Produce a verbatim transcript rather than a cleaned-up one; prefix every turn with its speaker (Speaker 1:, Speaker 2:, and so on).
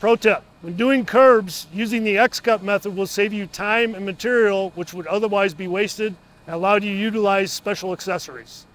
Speaker 1: Pro tip, when doing curbs, using the X-cut method will save you time and material which would otherwise be wasted and allow you to utilize special accessories.